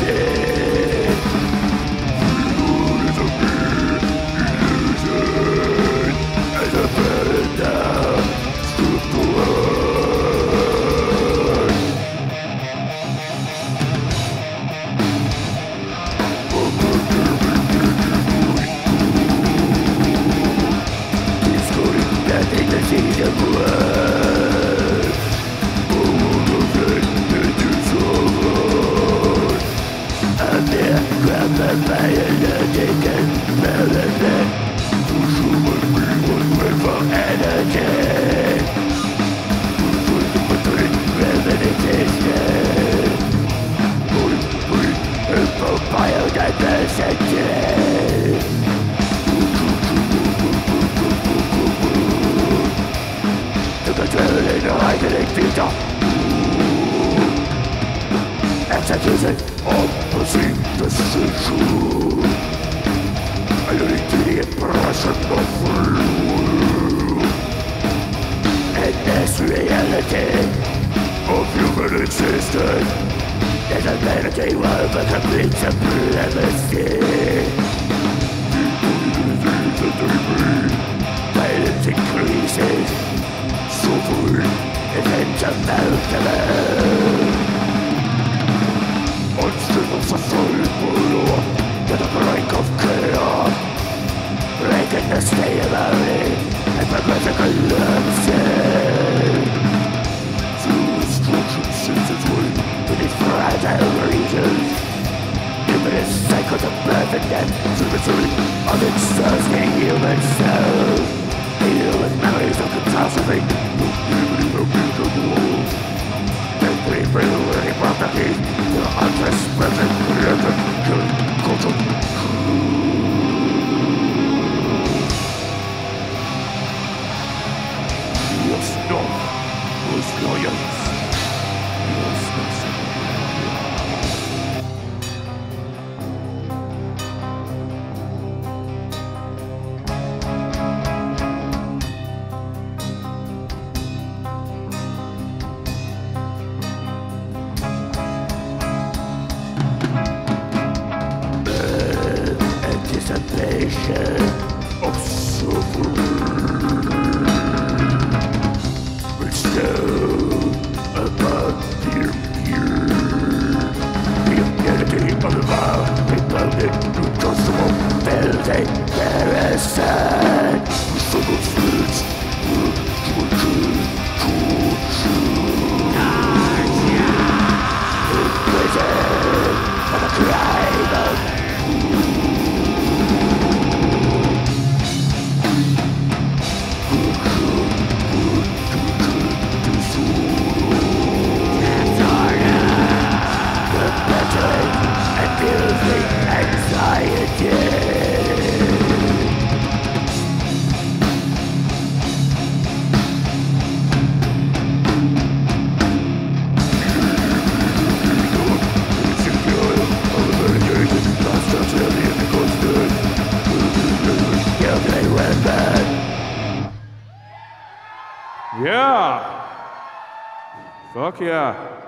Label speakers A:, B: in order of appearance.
A: Execution opposite decision. I lead to the impression of free will. And this reality of human existence is a vanity of a complete supremacy. Violence increases, suffering is insurmountable. Unstable society to the brink of chaos, breaking the stability and progressive collapsing. Through destruction since its way beneath fragile regions, infinite cycles of birth and death through the misery of exhausting human soul. Heal with memories of catastrophe, even in a future world. Every real property, the unexpressed creator, killing culture. Yes, no, was loyal. Anticipation of suffering, bestow upon their peer the immunity of the vile, repugnant, injustifiable, filthy parasite. The son of spirits, in prison for the crime of
B: Yeah! Fuck yeah.